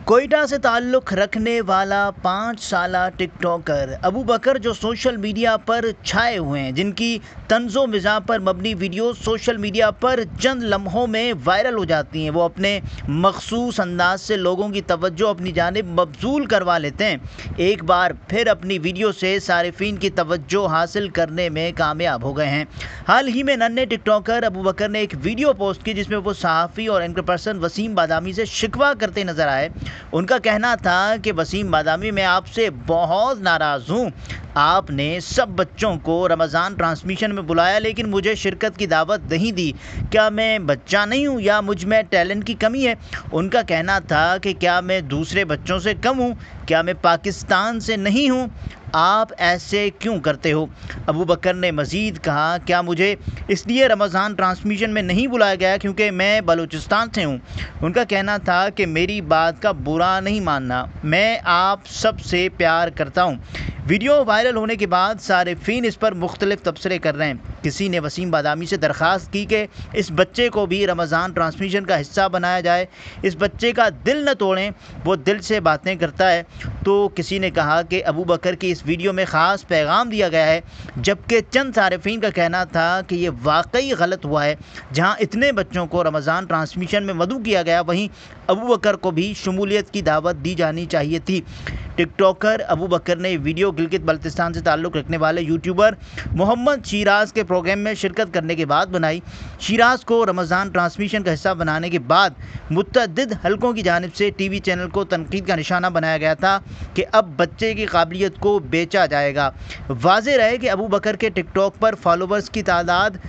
کوئٹہ سے تعلق رکھنے والا 5 سالہ ٹک ٹاکر ابو بکر جو سوشل میڈیا پر چھائے ہوئے ہیں، جن کی طنز و مزاح پر مبنی ویڈیوز سوشل میڈیا پر چند لمحوں میں وائرل ہو جاتی ہیں، وہ اپنے مخصوص انداز سے لوگوں کی توجہ اپنی جانب مبذول کروا لیتے ہیں۔ ایک بار پھر اپنی ویڈیو سے صارفین کی توجہ حاصل کرنے میں کامیاب ہو گئے ہیں۔ حال ہی میں ننھے ٹک ٹاکر ابو بکر نے ایک ویڈیو پوسٹ کی جس میں وہ صحافی اور اینکر پرسن وسیم بادامی سے شکوہ کرتے نظر آئے۔ ان کا کہنا تھا کہ وسیم بادامی، میں آپ سے بہت ناراض ہوں۔ آپ نے سب بچوں کو رمضان ٹرانسمیشن میں بلایا لیکن مجھے شرکت کی دعوت نہیں دی۔ کیا میں بچہ نہیں ہوں یا مجھ میں ٹیلنٹ کی کمی ہے؟ ان کا کہنا تھا کہ کیا میں دوسرے بچوں سے کم ہوں؟ کیا میں پاکستان سے نہیں ہوں؟ آپ ایسے کیوں کرتے ہو؟ ابو بکر نے مزید کہا، کیا مجھے اس لیے رمضان ٹرانسمیشن میں نہیں بلایا گیا کیونکہ میں بلوچستان سے ہوں؟ ان کا کہنا تھا کہ میری بات کا برا نہیں ماننا، میں آپ سب سے پیار کرتا ہوں۔ ویڈیو وائرل ہونے کے بعد صارفین اس پر مختلف تبصرے کر رہے ہیں۔ کسی نے وسیم بادامی سے درخواست کی کہ اس بچے کو بھی رمضان ٹرانسمیشن کا حصہ بنایا جائے، اس بچے کا دل نہ توڑیں، وہ دل سے باتیں کرتا ہے۔ تو کسی نے کہا کہ ابو بکر کی اس ویڈیو میں خاص پیغام دیا گیا ہے، جبکہ چند صارفین کا کہنا تھا کہ یہ واقعی غلط ہوا ہے۔ جہاں اتنے بچوں کو رمضان ٹرانسمیشن میں مدعو کیا گیا، وہیں ابو بکر کو بھی شمولیت کی دعوت دی جانی چاہیے تھی۔ ٹک ٹاکر ابو بکر نے ویڈیو گلگت بلتستان سے تعلق رکھنے والے یوٹیوبر محمد شیراز کے پروگرام میں شرکت کرنے کے بعد بنائی۔ شیراز کو رمضان ٹرانسمیشن کا حصہ بنانے کے بعد متعدد حلقوں کی جانب سے ٹی وی چینل کو تنقید کا نشانہ بنایا گیا تھا کہ اب بچے کی قابلیت کو بیچا جائے گا۔ واضح رہے کہ ابو بکر کے ٹک ٹاک پر فالوورز کی تعداد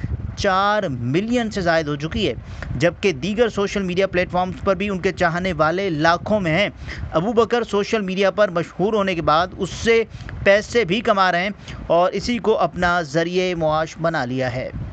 4 ملین سے زائد ہو چکی ہے، جبکہ دیگر سوشل میڈیا پلیٹ فارمز پر بھی ان کے چاہنے والے لاکھوں میں ہیں۔ ابو بکر سوشل میڈیا پر مشہور ہونے کے بعد اس سے پیسے بھی کما رہے ہیں اور اسی کو اپنا ذریعہ معاش بنا لیا ہے۔